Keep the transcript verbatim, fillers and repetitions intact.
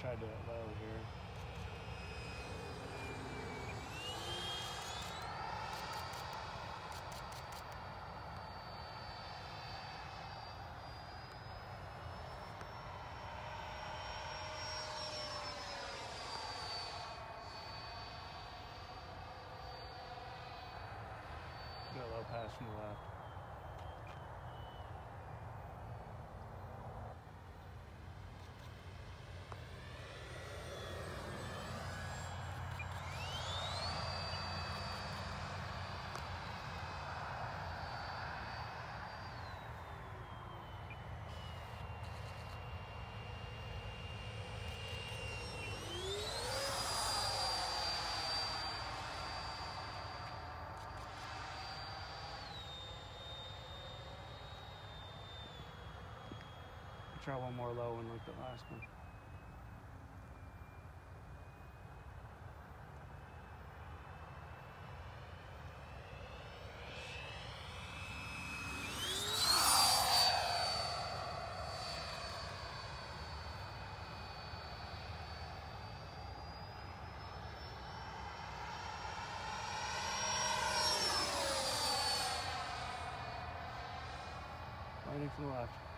try to do it low here. Get a low pass from the left. Try one more low one like the last one. Landing from the left.